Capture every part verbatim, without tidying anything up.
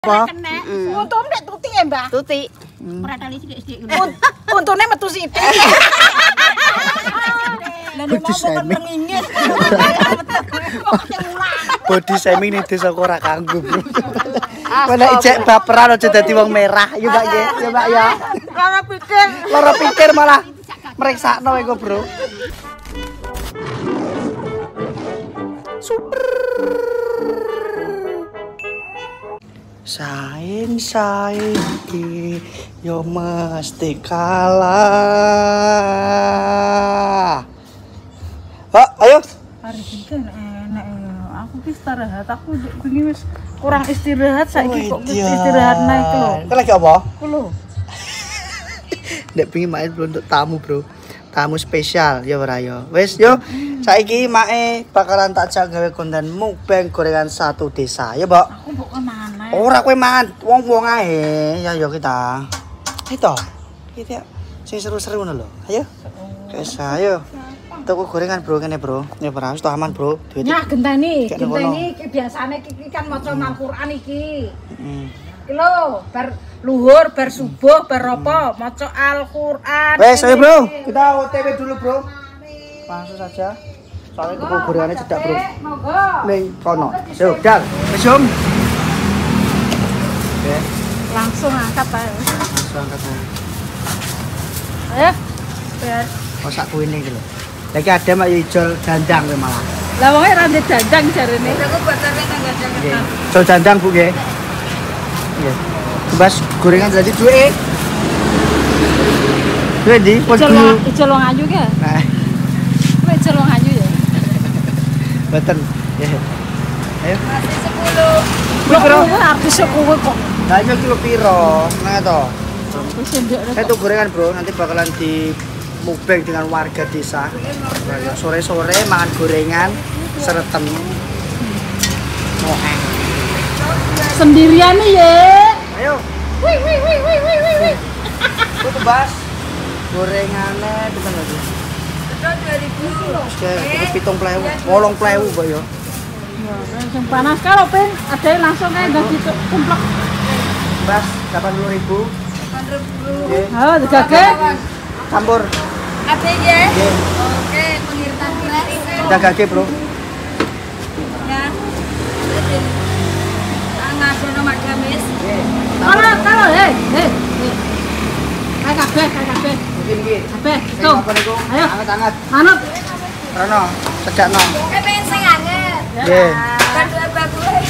Apa? Untung nek Tuti ya, Mbak. Tuti. Ora tali sithik-sithik ngono. Untune metu sithik. Lah nek mau kon mengingis. Body shaming ning desa ora kanggo, Bro. Nek ijek baperan aja dadi wong merah. Yo, Mbak nggih. Yo, Mbak ya. Lara pikir. Lara pikir malah meriksakno iku, Bro. Super. Saing saing iki yo mesti kalah. Ha, ayo. Hari iki enak ya. Aku ki istirahat, aku pengen wis kurang istirahat saiki kok istirahat naik lho. Kok lagi apa? Ku lho. Nek pengen main bro untuk tamu, Bro. Tamu spesial ya ora ya. Wis yo, saiki mae bakalan tak jak gawe konten mukbang gorengan satu desa. Ya, Mbok. Aku mbok mana? Ora kowe mangan, wong-wong ae. Ya yo kita. Ayo. Kita sing seru-seru ngono lho. Ayo. Wis ayo. Tuku gorengan, Bro, kene, Bro. Ya ora wis aman, Bro. Duit. Nyah genteni, genteni iki biasane iki kan maca Al-Qur'an iki. Heeh. Iki lho, bar luhur, bar subuh, bar apa, maca Al-Qur'an. Wes, ayo, Bro. Kita O T W dulu, Bro. Langsung saja. Soalnya tuku gorengannya cedak, Bro. Monggo. Ning kono. Yo, dar. Wis, Om. Oke. Langsung angkat ae. Langsung angkat. Ayo. Biar Kosak kuwi iki lho. Lagi ada mak ijol dandang kowe malah. lah wong ora ndek dandang jarene. Aku botare nang dandang. Nggih. Ijol dandang, Bu, nggih. Nggih. Bas gorengan jadi duwe. Duwe di pon dulu. Ijol wong ayu ki. Nah, Kowe ijol wong ayu ya. mboten. Nggih. Ayo. Masih sepuluh. Bro, bro. Artis kowe kok. Lah iki kilo piro? Nah to. Wis ndek. Saya tuh gorengan, Bro, nanti bakalan di mukbang dengan warga desa. Sore-sore makan gorengan seretem. Oh, eh. Sendirian nih ya. Ayo. Wih wih wih wih wih wih wih. Lu tebas gorengannya pitung lagi. Betul dua ribu. Oke, itu pitung pelewu, wolong pelewu kok ya. Yang panas kalau pen ada yang langsung kayak nggak gitu kumplek. Bas delapan puluh ribu. delapan ribu. Oh, digage. Campur. Ada ya. Oke, pengiriman gratis. Dagage, Bro. Ya. Ngasih nomor gamis. Nggih. Kalau kalau hei hei. Kayak kabeh, kayak kabeh. Mungkin iki. Kabeh. Sing Tuh. apa niku? Ayo. Anget-anget. Manut. Rono, sejakno. Eh pengen sing anget. Nggih. Kado bagus.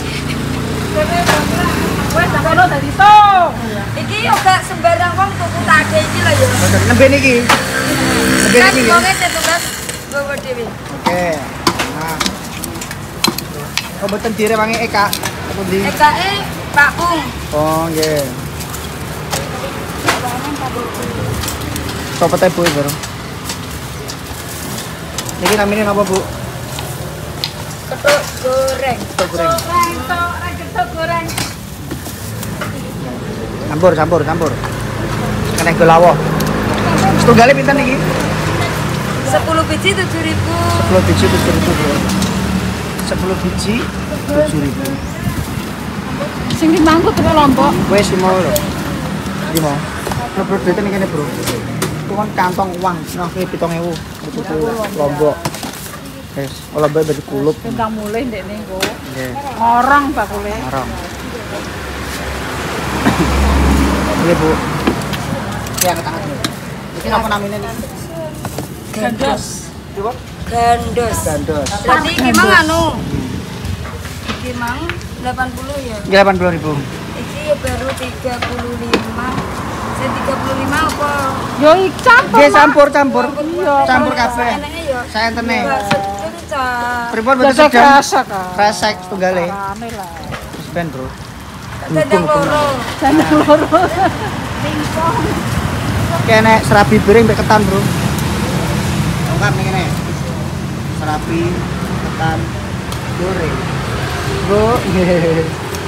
Wes tak ono dadi to. Iki yo gak sembarang wong tuku kade iki lho yo. Boten nembe niki. Nembe Kan niki. wonge tugas gowo dhewe. Oke. Nah. Oh, boten direwangi Eka. Apa di? Ekae Pak Bung. Oh, nggih. Sopo teh, Bu, Bro? Niki namine napa, Bu? Ketuk goreng. Ketuk goreng. Goreng tok, ketuk goreng. Campur, campur, campur. Kena golawo. Setunggale pinten niki? sepuluh biji tujuh ribu. sepuluh biji tujuh ribu, Bro. sepuluh biji tujuh ribu. Sing dimangkut kok Lombok. Wes lima lho. lima. Lebih duitnya nih kene, Bro. Itu kan kantong uang. Nah, ini pitung ewu. Itu Lombok. Wes, Lombok baju kulup. Tentang mulai ndek niku. Nggih. Ngorong bakule. Marang. Iya, Bu. Ya, ke tangan. Ini apa namanya nih? Gandos. Coba. Gandos. Gandos. Berarti iki mang anu. Iki mang delapan puluh ya. delapan puluh ribu. Iki ya baru tiga puluh lima. Saya tiga puluh lima apa? Yo iki campur. Nggih, campur-campur. Iya. Campur kabeh. Enaknya yo. Saya entene. Sedang. Pripun boten sedang? Resek tunggale. Rame lah. Wis ben, Bro. Sedang loro. Sedang loro. Lingkong. Kene serabi piring mek ketan, Bro. Lengkap nih kene. Serabi, ketan, goreng. Bro, nggih.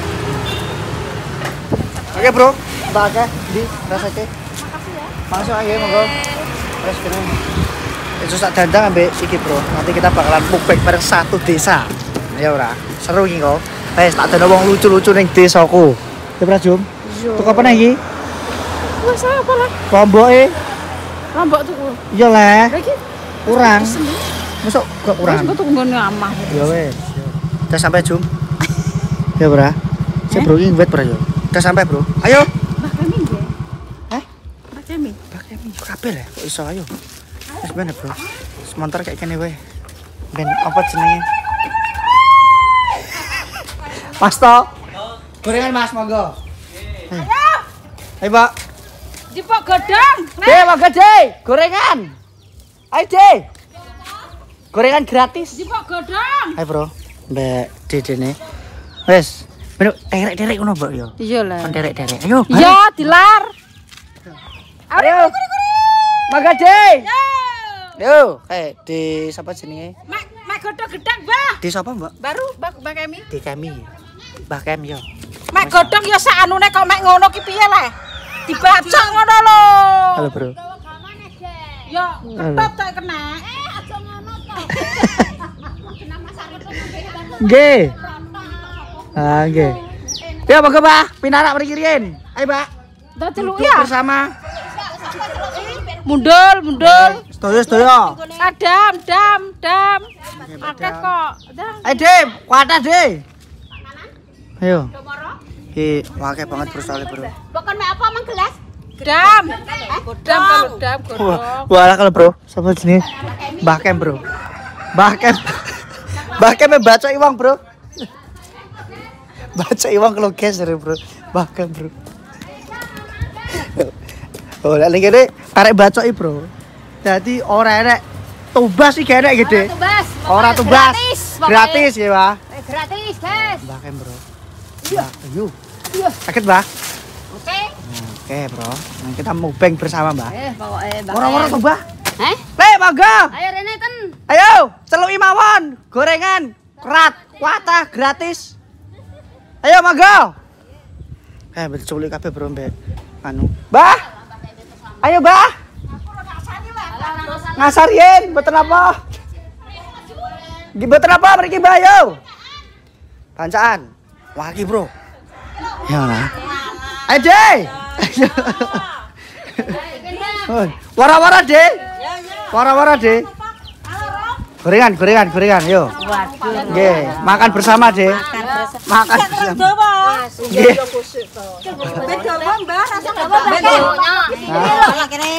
Oke, Bro. Tak akeh di rasake. Makasih ya. Masuk aja, monggo. Wes kene. Itu sak dandang ambek iki, Bro. Nanti kita bakalan mukbang bareng satu desa. Ya ora? Seru iki kok. Wes tak ada wong lucu-lucu ning desaku. Ya ora, Jum. Yo. Tuku apa nih iki? Wes apa lah? Lomboke. Lombok tuku. Iya lah. Lagi Kurang. Masuk gak kurang. Wes tuku ngene amah. Ya wes. Udah sampai, Jum. Ya, Bro. Saya bro ini wet, Bro. Udah sampai, Bro. Ayo. Mbak Kemi nggih. Hah? Mbak Kemi. Mbak Kemi kabeh lah. Kok iso ayo. Wis ben, Bro. Semontor kayak kene wae. Ben apa jenenge? Mas to. Gorengan Mas, monggo. Ayo. Ayo, Pak. Jipok godong. Deh, monggo, Deh. Gorengan. Ayo, Deh. Gorengan gratis. Jipok godong. Ayo, Bro. Mbak Dede nih. Wes, bener derek-derek ngono, Mbak yo. Iya lah. Kon derek-derek. Ayo. Ya, dilar. Ayo. Mangga, Deh. Yo. Yo, eh di siapa jenenge? Mak mak godong gedang, Mbah. Di siapa, Mbak? Baru Mbak Mbak Kemi. Di kami. Mbak Kem yo. Mak godong ya sak anune kok mek ngono ki piye le? Dibaca ngono lho. Halo, Bro. Ya, ketop tak kena. Eh, aja ngono to. Nggih. Ah, nggih. Ya, monggo, Pak. Pinarak mriki riyen. Ayo, Pak. Dah celuk Duduk ya. bersama. Mundul, mundul. Sedaya, sedaya. Adam, dam, dam. Akeh kok. Dam. Ayo, Dim. Kuatah, Dim. Ayo. Ki, wakai banget Bro soalnya, Bro. Bukan mek apa mang gelas? Dam. Dam kalau dam godong. Wah, kalau Bro, siapa jenenge? Mbah Kem, Bro. Mbah Kem. Mbah Kem baca iwang, Bro. Baca iwang kalau geser, Bro. Mbah Kem, Bro. Oh, lek ngene arek bacoi, Bro. Dadi ora enek tubas iki enek gede. Tubas. Ora tubas. Gratis. Gratis ya, Pak. Eh, gratis, guys. Mbah Kem, Bro. Iya. Ayo. Sakit, Mbah? Oke. Oke, Bro. Nah, kita mukbang bersama, Mbah. Eh, pokoknya Mbak. Ora-ora to, Mbah. Eh? Le, monggo. Ayo Rene ten. Ayo, celuki mawon. Gorengan kerat, kuatah gratis. Ayo, monggo. Eh, betul celuki kabeh, Bro, Mbak. Anu. Mbah. Ayo, Mbah. Ngasar yen, mboten apa? Nggih mboten apa mriki, Mbah, ayo. Bancaan. Wagi, Bro. Ya lah. Ayo, Deh. Wara-wara, Deh. Wara-wara, Deh. Gorengan, gorengan, gorengan, yo. Waduh. Nggih, makan bersama, Deh. Makan bersama. Nggih. Beda Mbah, rasa Beda. kene.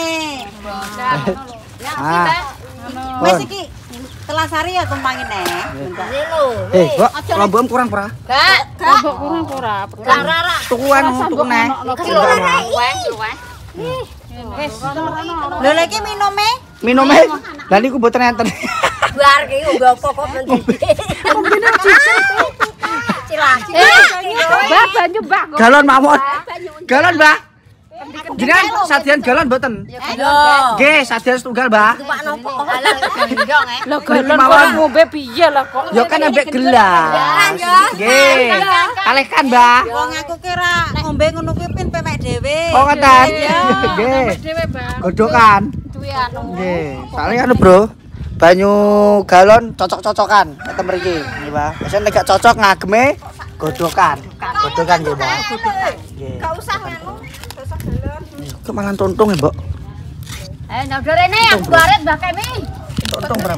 Ah. Wes iki telasari ya tumpangin nih. Eh, Mbak, lombok kurang ora? Gak, Lombok kurang ora. Ora ora. Tuku anu, tuku neh. Luweh, luweh. Wes. Lho lha iki minumé? Minumnya, lah niku mboten enten. Bar ki uga pokok mendidi. Kombine cicil. Cilah. Mbah banyu Mbah. Galon mawon. Galon, Mbak. Jenengan sadian galon mboten? Yo. Nggih, sadian setunggal, Mbak. Pak nopo halal gendong eh. Lho galon kok ngombe piye lah kok. Ya kan ambek gelas. Nggih. Kalihkan, Mbak. Wong aku kira ngombe ngono kuwi pin pemek dhewe. Oh, ngoten. Nggih. Dhewe, Mbah. Godokan. Duwe anu. Nggih. Soalnya anu, Bro. Banyu galon cocok-cocokan nek mriki, nggih, Mbak. Biasane nek gak cocok ngageme godokan. Godokan nggih, Mbak. Nggih. Gak usah anu. Kok malah tuntung ya, Mbak? Eh, nyodor rene aku baret Mbak Kemi. Tuntung berapa?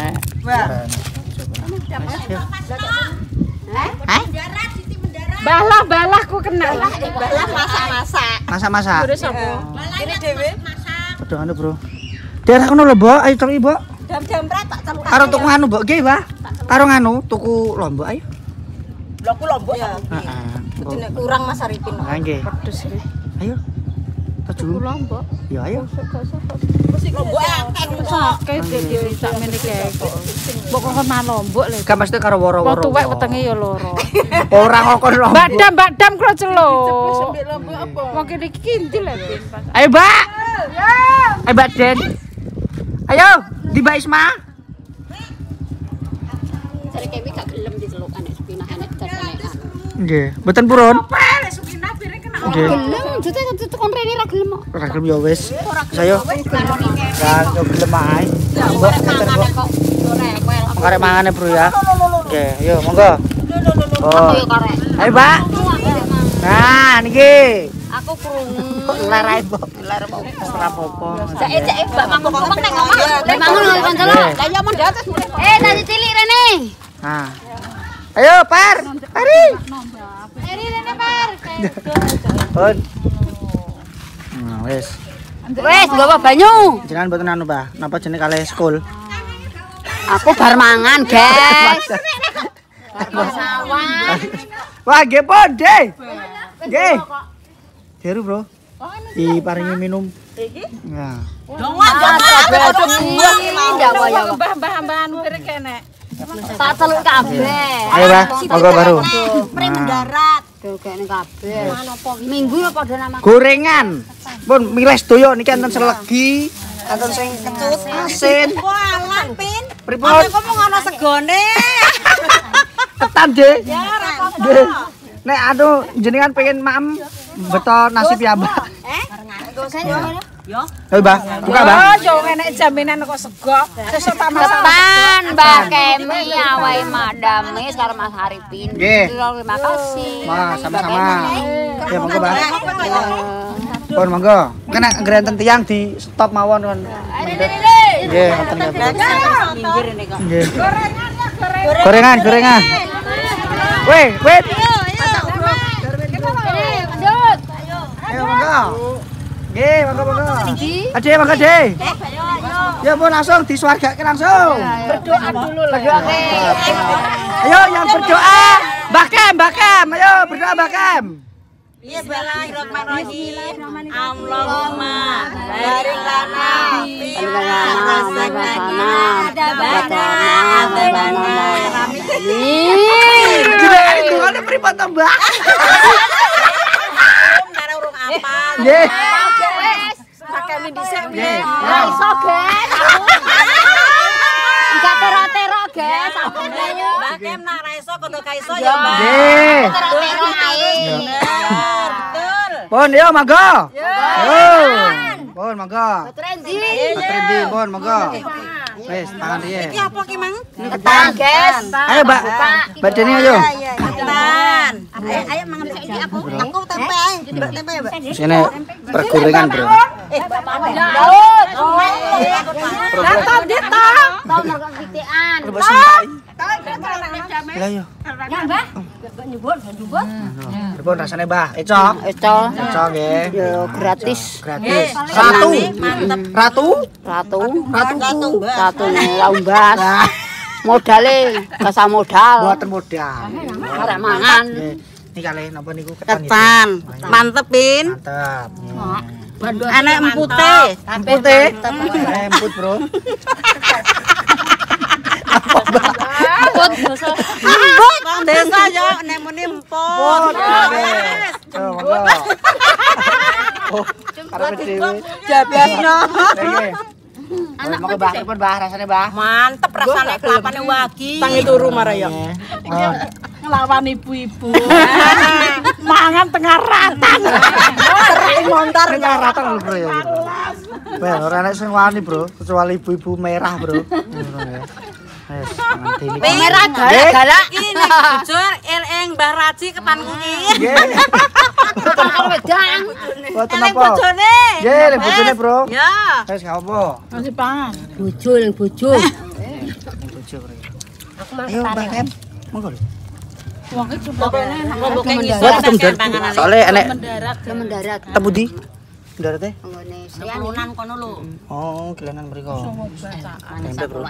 Hah? Balah balah ku kenal. Balah masak-masak. Masak-masak. Terus apa? Ini dhewe. Aduh anu, Bro. Daerah kono lho, Mbak. Ayo celuki, Mbak. Jam-jam prat tak celuk. Karo tuku anu, Mbak. Nggih, Mbak. Karo nganu, tuku lombok ayo. Lho aku lombok ya. Heeh. Nek kurang Mas Arifin. Nah, nggih. Pedes iki. Ayo. Tuju. Lombok. Ya, ayo. Mesti lombok akeh. Sakit dhewe sak mene kae kok. Mbok kok nang lombok lho. Gak mesti karo woro-woro. Wong tuwek wetenge ya loro. Ora ngokon lombok. Mbak Dam, Mbak Dam kro celuk. Wong kene iki kintil lho, Bin. Ayo, Mbak. Ayo, Mbak Den. Ayo, di Mbak Isma. Jare Kemi gak gelem dicelukan nek pinahane dadane. Nggih, mboten purun. Pele sukina piring kena. Nggih. Gelem, jute jute kon rene ra gelem kok. Ora gelem ya wis. Saya Karo nike. kan yo gelem ae. Mbok ngeten, Mbok. Kok rewel. Karek mangane, Bro ya. Oke, yuk monggo. Aku Oh. yo karek. Ayo, Mbak. Nah, niki. Aku krungu. Lerae po. Ler po. Ora apa-apa. Cek cek Mbak Mamung ngomong nek ngomong. Nek Mamung ngomong kancel. Lah ya mon di atas. Eh, tadi cilik rene. Nah. Ayo, Par. Pari. Eri rene, Par. Pun. Nah, wis. Wes, gawa banyu. Jangan mboten anu, Mbah. Napa jenenge kalih skul? Aku bar mangan, guys. Sawah. Wah, nggih pun, Deh. Nggih. Deru, Bro. Diparingi minum. Iki? Nah. Dongan, dongan. Mbah-mbah anu kene kene. Tak teluk kabeh. Ayo, Mbah. Monggo baru. Pre mendarat. Dogene kabeh. Minggu ya padha nama. Gorengan. Pun milih sedaya niki enten selegi, enten sing kecut, asin. Walah, Pin. Pripun? Kok mau ngono segone? Ketan, Deh. Ya ora Nggih. Nek anu jenengan pengen maem beto nasi piyambak. Eh? Yo. Ayo, Mbah. Buka, Mbah. Oh, yo enek jaminan kok sego. Sesuk tak masak. Depan Mbak Kemi awai madame karo Mas Haripin. Nggih. Terima kasih. Wah, sama-sama. Ya, monggo, Mbah. Pun monggo. Kena ngrenten tiyang di stop mawon kon. Nggih, ngoten ya, Bro. Nggih. Gorengan, gorengan. Weh, wait. Ayo, monggo. Nggih, monggo, monggo. Ade, monggo, Ade. Ya pun langsung disuargake langsung. Berdoa dulu lah. Ayo yang berdoa. Mbak Kem, Mbak Kem. Ayo berdoa Mbak Kem. Bismillahirrahmanirrahim. Allahumma barik lana fi razaqana adabana adabana. Amin. Jenengan dungane pripun to, Mbak? Karo urung apal. Nggih. Sakemi dhisik Nggih. piye? Ora iso, guys. Enggak tero-tero, guys. Sakune yo. Mbak Kem nak ra iso kono ka iso ya, Mbak. Nggih. Tero-tero ae. Bener, betul. Pun yo monggo. Yo. Pun monggo. Trendi. Trendi pun monggo. Wis, tangan riye. Iki apa ki, Mang? Ketan, guys. Ayo, Mbak. Mbak Deni ayo. Ketan. Ayo, ayo mangan iki aku. Aku tempe ae. Mbak tempe ya, Mbak. Sini pergorengan, Bro. Eh, Daud. Datang dita. Tau mergo kitian. Coba sing. Lah yo. Ya, Mbak. Nyebut, nyebut. Pripun rasane, Mbah? Eco. Eco. Eco nggih. Yo gratis. Gratis. Ratu. Ratu. Ratu. Ratu. Ratu laumbas. Modale kasa modal. Buatan modal. Arek mangan. Nggih. Ini kalih napa niku ketan ya? Ketan, mantepin. Mantap. Anak empute. Empute. Eh, emput, Bro. Emput basa. Emput wong desa yo nek muni emput. Wes. Yo, monggo. Oh, karep dhewe. Jabasno. Nggih. Anak monggo Mbah, pripun Mbah rasane, Mbah? Mantep rasane kelapane wagi. Tangi turu maraya. Oh. Nglawan ibu-ibu. Mangan tengah ratan. Sering montar tengah ratan lho, Bro ya. Wah, ora ana sing wani, Bro, kecuali ibu-ibu merah, Bro. Ngono ya. Wes, nganti iki. Merah galak-galak. Iki nek bujur eling Mbah Raji kepanku iki. Nggih. Karo wedang. Boten Eling apa. bojone. Nggih, lek bojone, Bro. Ya. Wes gak apa. Masih pangan. Bojo ning bojo. Bojo, Bro. Ayo, Mbak Kem. Monggo lho. Wong iki coba Ngomong ngisor Wah, ketemu kan dar- panganan. Soale enek mendarat. Mendarat. temu di ndarate. Nggone Sriani. Kelunan kono lho. Oh, kilanan mriko. Tempe, Bro.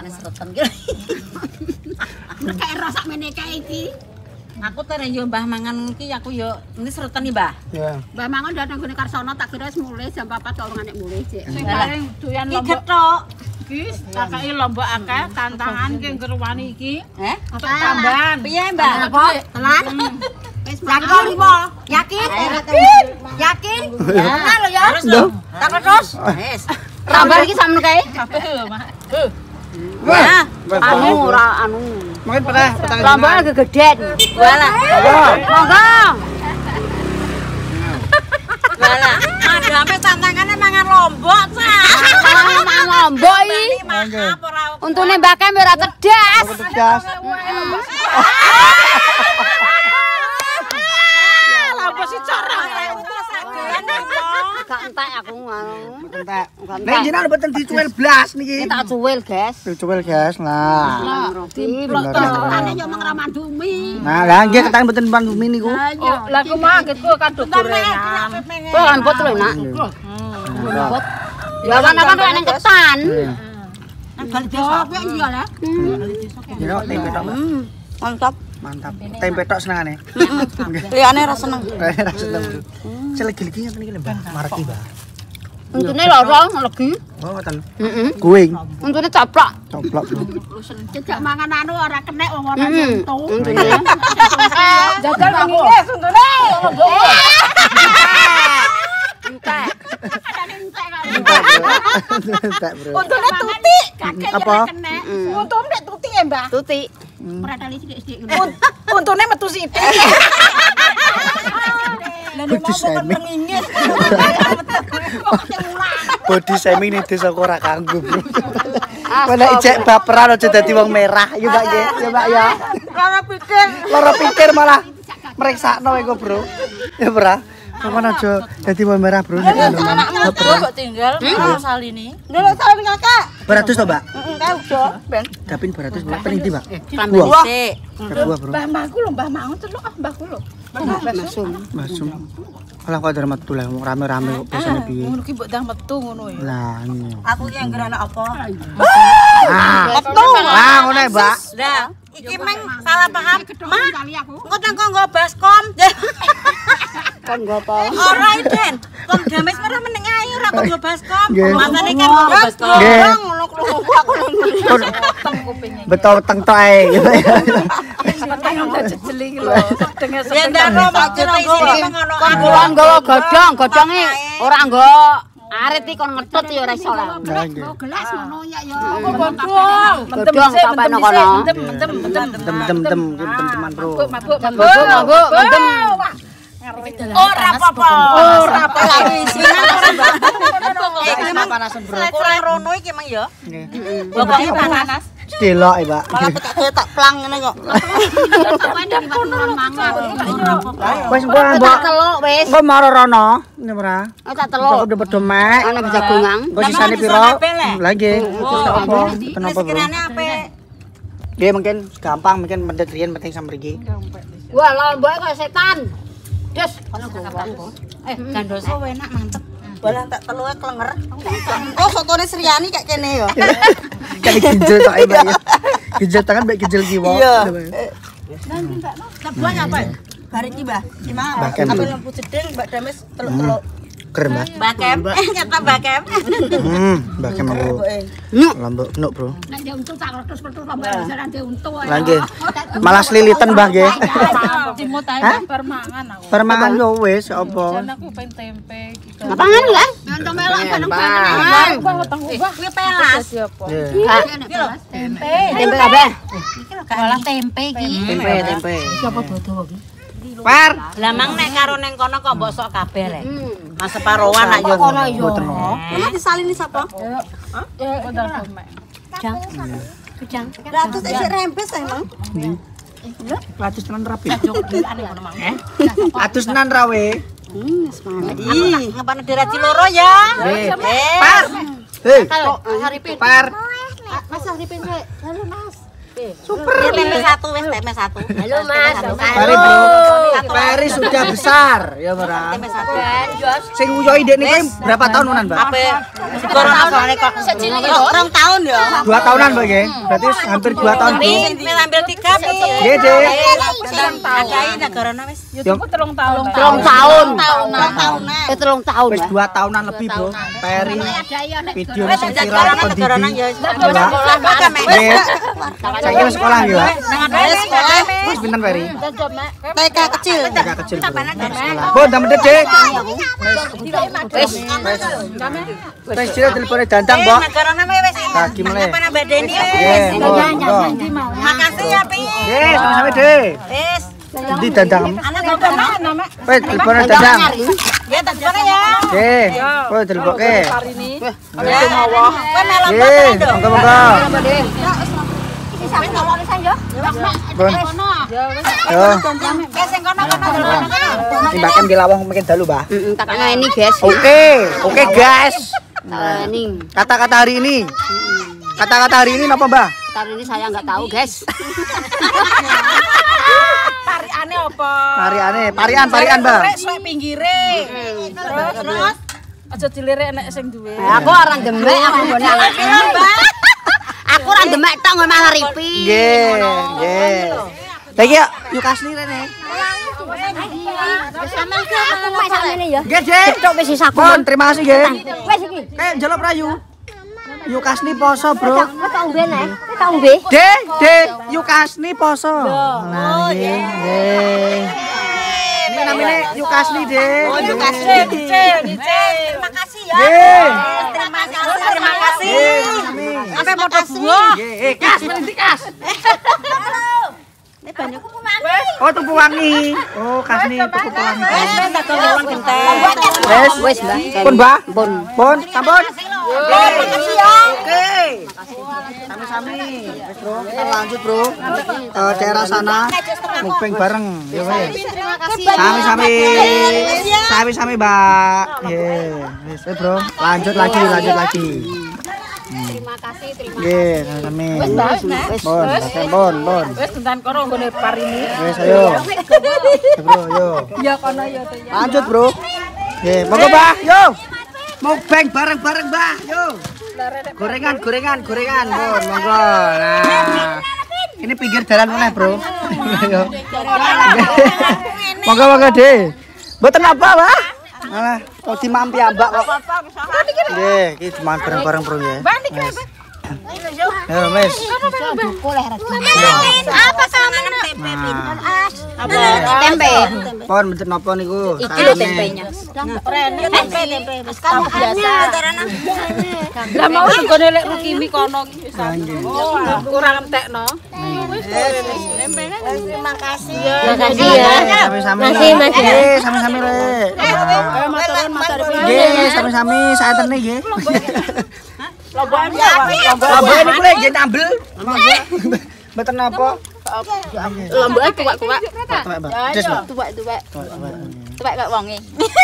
Kayak rosak meneh kae iki. Aku tere yo Mbah mangan iki aku yo ini sreten iki, Mbah. Ya. Mbak Mangun datang gone Karsono tak kira wis mulai jam empat kok ora nek mulai, Cek. Sing paling doyan Iki lombok gethok. iki, kakake lombok akeh tantangan ki ngerwani iki. Eh? Untuk tambahan. Piye, Mbah? Apa? Telan? Wis yakin apa? Yakin? Yakin? Ya lho ya. Terus lho. Tak terus. Wis. Tambah iki sampeyan kae. Kabeh lho, Mak. Wah. Anu ora anu. Mungkin pernah petang Tambah gegeden. Walah. Monggo. Walah. Madame tantangane mangan lombok, Cak. Mangan lombok iki. Maaf ora. Untune Mbak Kem ora cerdas. tegas. Lah apa sih, Cok? entek aku ngono. Entek. Nek jenengan mboten dicuwil blas niki. Tak cuwil, guys. Dicuwil, guys. Nah. Ane yo mang ramandumi. Nah, lah nggih ketang mboten pandumi niku. Lah aku mah gitu kan gorengan. Kok lembut lho, Nak. Lembut. Ya awan-awan kok ning ketan. Bali desa kuwi iya lah. Ya tempe tok, Mbak. Mantap. Mantap. Tempe tok senengane. Liyane ra seneng. Ra seneng. Selegi-legi ngeten iki, Mbak. Mareki, Mbak. Untune loro legi. Oh, ngoten. Heeh. Kuing. Untune coplok. Coplok. Cecak mangan anu ora kenek wong ora untu. Untune. Jajal ngene suntune. Entek. Entek, Bro. Untune tuti. Apa? Untung nek tuti ya, Mbah. Tuti. Ora tali sithik-sithik ngono. Untune metu sithik. Body shaming. Body shaming ning desa kok ora kanggo, Bro. Mana ijek baperan aja dadi wong merah, ya Mbak nggih. Ya Mbak ya. Ora pikir. Lara pikir malah meriksakno iku, Bro. Ya ora. Sampeyan aja dadi wong merah, Bro. Anakmu kok tinggal karo Salini. Lho salin Kakak. beratus to, Mbak? Heeh, udah, Ben. Dapin beratus Mbak. Pening ndi, Mbak? Buah. Sik. Buah, Bro. Mbah Mbahku lho, Mbah mau celuk ah Mbahku lho. Masum. Masum. Alah kok ada metu lah rame-rame kok biasane piye. Ngono ki mbok ndang metu ngono ya. Lah, iya. Aku ki anggere anak apa? Ah, metu. Ah, ngono ya, Mbak. Lah, iki meng salah paham. Mak, engko teng nggo baskom. Kon nggo apa? Ora iden. Kon gamis merah meneng ae ora kon nggo baskom. Nggih. Masane kan nggo baskom. Nggih. Ngono krungu aku Kon betul teng tok ae. Peteng udah jejeli iki lho. Petenge Ya ndak mak kira ngono. Kon kula nggawa godhong, godhonge ora nggo arit iki kon ngetut ya ora iso lah. Nah, nggih. Gelas ngono ya ya. Godhong. Godhong sampean kono. Mentem mentem mentem. Tem-tem, tem-teman, Bro. Mabuk mabuk Mabuk mabuk mentem. Ora apa-apa. Ora apa lagi Sinan ora, Mbak. Iki panasan, Bro. Kurang rono iki emang ya. Nggih. Pokoke panas. Delok, ya, Mbak. Malah tak tak plang ngene kok. Wis engko Tak Mbak. teluk wis. Engko maro rono, ya ora. Oh, tak Kok teluk. udah padha mek. Ana jagungan. Engko sisane piro? Lah nggih. Kenapa? Kenapa, Bro? Sekiranya apik. Nggih mungkin gampang, mungkin mendet riyen penting sampe iki. Wah, lombok kok setan. Des, kono gowo. Eh, gandoso enak mantep. Balah tak teluke klenger. Oh, sotone Sriani kayak kene ya. Kali ginjel tok Mbak ya. Ginjel tangan mbek ginjel kiwa. Iya. Tebuan apa? Bareng iki, Mbah. Gimana? Mbah Kem. Apa lampu jeding Mbak Dames teluk-teluk. Keren, Mbak. Mbak Kem. Eh, kata Mbak Kem. Hmm, Mbak Kem aku. Nyuk. Lombok nuk, Bro. Nek dia untu tak letus-letus lombok jaran dia untu. Lah nggih. Malah slilitan, Mbah nggih. Timut ae Hah? bar mangan aku. Permangan yo wis apa? Jan aku pengen tempe gitu. Ngapangan lho, kan? Nonton melok bareng-bareng. Wah, weteng ubah. Kuwi pelas. Nggih. Tempe. Tempe kabeh. Malah tempe iki. Tempe, tempe. Siapa bodoh iki? Par. Lah mang nek karo ning kono kok mbok sok kabeh rek. Mas separoan nak yo. Kono yo. Emang disalini sapa? Ya, udah tempe. Jang. Jang. Ratus isih rempes emang. Atus tenan rapi. Atus tenan rawe. Hmm, semangat. Ih, ngapane diraci loro ya? Nggih. Eh, Par. Hei, Kalau Haripin. Par. Mas Haripin rek. Halo, Mas. super. Tempe satu wes tempe satu. Halo, Mas. Pari, Bro. Pari sudah besar, ya ora. Tempe satu. Sing nguyoi ndek niku berapa tahunan, Mbak? Ape corona soalnya kok rong tahun ya. Dua tahunan, Mbak nggih. Berarti hampir dua tahun, Bu. Ini ambil tiga nih. Nggih, Dek. Adai negara wis. YouTube telung tahun. Telung tahun. Rong tahunan. Eh, telung tahun. Wis dua tahunan lebih, Bro. Peri video Wis sing jadi viral corona negara pendidi. ya. Sekolah Sekolah Nggih. Saiki wis sekolah ya. Wis sekolah. Wis pinten Peri? T K kecil. T K kecil, Bro. Sekolah. Bu, ndang mendet, Dek. Wis. Wis jare telepone dandang, Mbok. Negara wis. Kaki mulai. Apa nambah Deni Nggih, wis. monggo, monggo. Makasih ya, Pi. Nggih, sama-sama, Dek. Wis. Ndi dandang? Anak bapak nama. Wis telepone dandang. Ya teleponnya ya. Nggih. Kowe telepoke. Hari ini. Ya. Kowe melok Nggih, apa, Dok? monggo-monggo. Bisa kalau lisan yo. Pun. Ya wis. Yo. Sing kono-kono. Timbakan di lawang mungkin dalu, Mbah. Heeh, takane ini, guys. Oke, oke guys. Nah, ini. Kata-kata hari ini. Kata-kata hari ini apa, Mbah? Hari ini saya nggak tahu, guys. Tariane apa? Pariane, parian, parian, Mbah. Rek suwe pinggire. Terus terus aja dilirik nek sing duwe. Aku orang demek, aku ngene anak. Aku ora demek tok ngono malah ripi. Nggih, nggih. Lah iki yuk kasni rene. Sampeyan ki aku mek sakmene ya. Nggih, Dik. Tok wis isaku. Pun, terima kasih nggih. Wis iki. Kayak njaluk rayu. Yuk kasni poso, Bro. Wis tak umbe nek. Wis tak umbe. Dek, Dek, yuk kasni poso. Nah, nggih, nggih. Ini namanya yuk kasni, Dek. Oh, yuk kasni. Dicil, dicil. Terima kasih ya. Nggih. Terima kasih. Terima kasih. Nggih, Sampai motor buah. nggih. Eh, kas, berhenti kas. Ini banyak kumangan. Oh, tuku wangi. Oh, kasni tuku wangi. Wis tak tolong genteng. Wes, Wis, Mbak. pun, Mbah. Pun. Pun, sampun. Terima kasih ya. Oke. Sami-sami. Wes, Bro. Kita lanjut, Bro. Ke daerah sana. Mukbang bareng. Ya wes. Terima kasih. Sami-sami. Sami-sami, Mbak. Nggih. Wes, eh, Bro. Lanjut lagi, lanjut lagi. Terima kasih, terima Nggih, sami. Wis, Wis. Pun, pun, pun. Wis tenan kono nggone parini. Wes, ayo. Ya, Bro, yo. Ya kono ya to ya. Lanjut, Bro. Nggih, monggo, Mbah. Yo. Mukbang bareng-bareng, Mbah. Yo. Gorengan, gorengan, gorengan, Bun. Monggo. Nah. Ini pinggir jalan oleh, Bro. Yo. Monggo, monggo, Dek. Mboten apa, Mbah? Alah, kok dimampi ambak kok. Nggih, iki dimangan bareng-bareng, Bro, nggih. Wes. Ya, wes. Apa kangen tempe? Tempe. Pon mboten napa niku? Iki lho tempenya. Tempe, tempe. Wis kan biasa. Lah mau nggone lek Rukimi kono iki wis. Oh, kurang entekno. Terima kasih. Terima kasih ya. Sami-sami. Makasih, Mas. Nggih, sami-sami, Rek. Motoran motor. Nggih, sami-sami saatene nggih. Lombok lombok. Lombok niku lek nggih nambel. Mboten napa. Lomboke kuwak-kuwak. Tuwek, Mbak. Des, Mbak. Tuwak-tuwak. Tuwek. Tuwak kok wonge.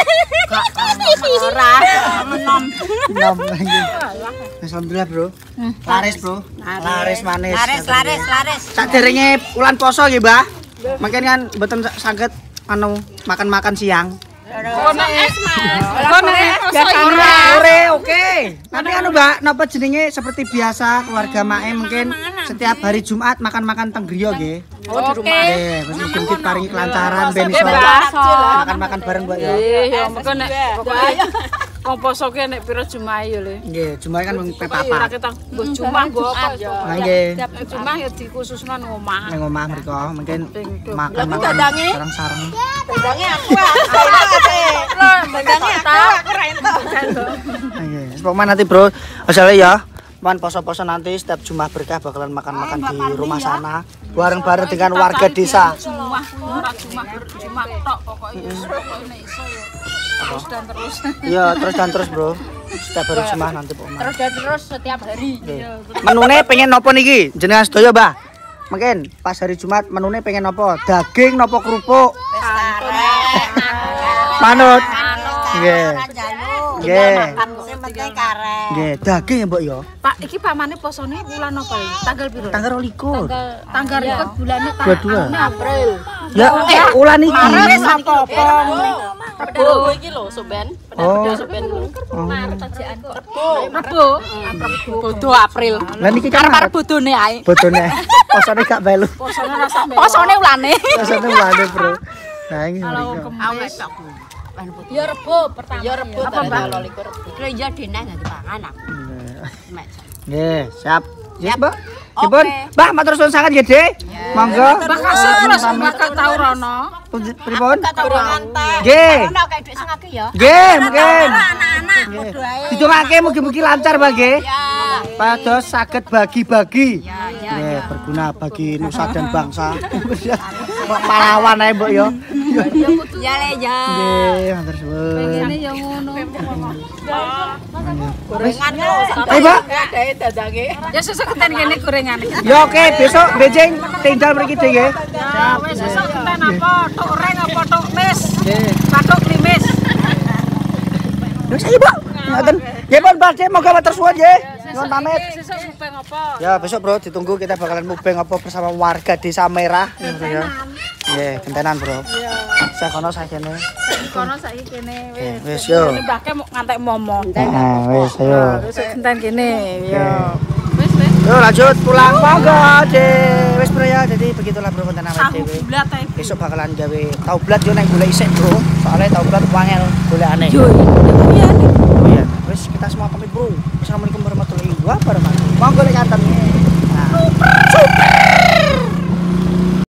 Ora menom. Nom nggih. Wis alhamdulillah, Bro. Laris, Bro. Laris manis. Laris, laris, laris. Saderenge bulan poso nggih, Mbah. Mungkin kan mboten saged anu makan-makan siang. Kono es Mas. Kono es Sore, oke. Nanti anu Mbak, napa jenenge seperti biasa keluarga Mae mungkin setiap hari Jumat makan-makan teng griya nggih. Oh, di rumah. Nggih, wis mugi paringi kelancaran ben iso makan-makan bareng Mbak ya. Eh, ya mengko nek pokoke wong poso ki nek pira Jumat ya le. Nggih, Jumat kan mung pe Ora papat. ketang nggo Jumat nggo apa ya. Lah nggih, Tiap Jumat ya dikhususno nang omah. ning omah mriko mungkin makan Tapi dadange? sareng-sareng. Dadange aku. Dadange aku, aku ra entuk. Nggih, pokoknya nanti Bro, asale ya. Man poso-poso nanti setiap Jumat berkah bakalan makan-makan di rumah sana bareng-bareng dengan warga desa. Jumat ora Jumat Jumat tok pokoke pokoke nek iso ya. Terus dan terus. Iya, terus dan terus, Bro. Setiap hari Jumat nanti pokoknya. Terus dan terus setiap hari. Menune pengen nopo niki? Jenengan sedaya, Mbah. Mungkin pas hari Jumat menune pengen nopo? Daging nopo kerupuk? Manut. Nggih. Nggih. Sing penting karek. Nggih, daging ya, Mbok ya. Pak, iki pamane posone bulan apa iki? Tanggal piro? Tanggal likur. Tanggal ikut bulannya Dua dua. April. Ya, eh ulan iki. Maret apa-apa. Rebo iki lho, Soben. Oh. Soben. Rebo. Bodo April. Lah niki kan Arep bodone ae. botone. Posone gak melu. Posone rasa Posone ulane. Posone ulane, Bro. Nah, iki. kemis. Ya rebo pertama. Ya rebo tanggal likur. Lho iya denah dadi pangan aku. Nggih, siap. Yes, Mbak. Dipun, Mbah matur suwun sangat nggih, Dik. Monggo. Makasih terus bakal tau rono. Pripun? Gorengan teh. Nggih. Ono kayak dhuwit sing akeh ya. Nggih, mungkin. Anak-anak padha ae. Didongake mugi-mugi lancar, Mbak nggih. Ya. Pados saged bagi-bagi. Nggih, berguna bagi nusa dan bangsa. Kok pahlawan ae, Mbok ya. Ya le ya. Nggih, matur suwun. Ngene ya ngono. Gorengan lho. Eh, Mbak. Ya sesuk kenten kene gorengan. Ya oke, besok bejeng tinggal mriki dhewe. Ya wis sesuk kenten apa? Tok reng apa tok mis? Patok klimis. Yo saya, Pak. Ngoten. Nggih, Pak, Pak, moga matur suwun nggih. Nuwun pamit. Sesuk mupeng apa? Ya, besok Bro ditunggu kita bakalan mukbang apa bersama warga Desa Merah ya. Nggih, gentenan, Bro. Iya. Saya kono saya kene. Kono saiki kene wis. Wis yo. Mbahke mau ngantek momo. Nah, wis ayo. Sesuk kenten kene. Yo. Wis wis. Yo lanjut pulang monggo, Dek. Wis Bro ya, jadi begitulah Bro konten awake dhewe. Besok bakalan gawe taublat yo nek golek isik, Bro. Soalnya taublat wangel golekane. Yo.